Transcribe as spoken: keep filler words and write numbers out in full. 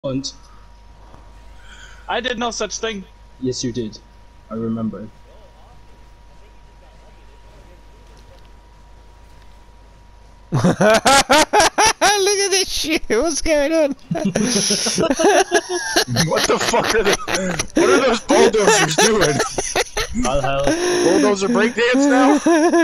Und? I did no such thing. Yes, you did. I remember. Look at this shit. What's going on? What the fuck are they? What are those bulldozers doing? I'll help. Bulldozer breakdance now?